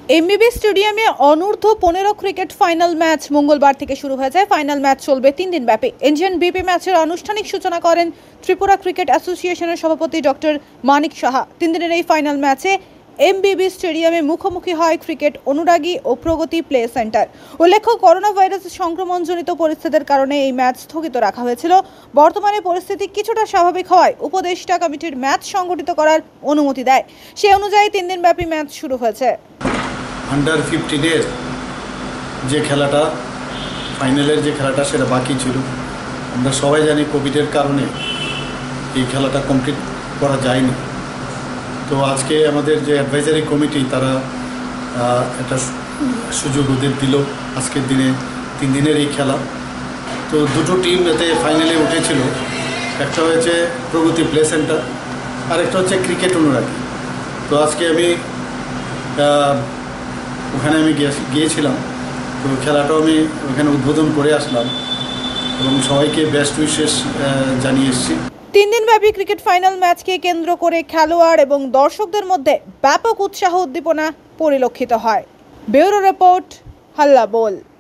এমবিবি স্টেডিয়ামে অনূর্ধ্ব 15 cricket final match মঙ্গলবার থেকে শুরু হয়ে যায়। ফাইনাল ম্যাচ চলবে 3 দিন ব্যাপী। ইন্ডিয়ান বিপি ম্যাচের আনুষ্ঠানিক সূচনা করেন ত্রিপুরা ক্রিকেট অ্যাসোসিয়েশনের সভাপতি ডক্টর মানিক সাহা। 3 দিনের এই ফাইনাল ম্যাচে এমবিবি স্টেডিয়ামে মুখোমুখি হয় ক্রিকেট অনুরাগী ও প্রগতি প্লে সেন্টার। উল্লেখ্য, করোনা ভাইরাস সংক্রমণজনিত পরিস্থিতির কারণে এই ম্যাচ স্থগিত রাখা হয়েছিল। বর্তমানে পরিস্থিতি কিছুটা স্বাভাবিক হওয়ায় উপদেষ্টা কমিটির ম্যাচ সংগঠিত করার অনুমতি দেয়। সেই অনুযায়ী 3 দিন ব্যাপী ম্যাচ শুরু হয়েছে। আন্ডার 15-এর যে খেলাটা, ফাইনালের যে খেলাটা সেটা বাকি ছিল। আমরা সবাই জানি কোভিডের কারণে এই খেলাটা কমপ্লিট করা যায়নি। তো আজকে আমাদের যে অ্যাডভাইজারি কমিটি তারা একটা সুযোগ ওদের দিল আজকের দিনে 3 দিনের এই খেলা। তো দুটো টিম এতে ফাইনালে উঠেছিল, একটা হয়েছে প্রগতি প্লে সেন্টার আর একটা হচ্ছে ক্রিকেট অনুরাগী। তো আজকে আমি ওখানে গিয়েছিলাম, তো খেলাটাও আমি ওখানে উদ্বোধন করে আসলাম এবং সবাইকে বেস্ট উইশেস জানিয়ে এসেছি। 3 দিনব্যাপী ক্রিকেট ফাইনাল ম্যাচকে কেন্দ্র করে খেলোয়াড় এবং দর্শকদের মধ্যে ব্যাপক উৎসাহ উদ্দীপনা পরিলক্ষিত হয়। ব্যুরো রিপোর্ট, হাল্লা বল।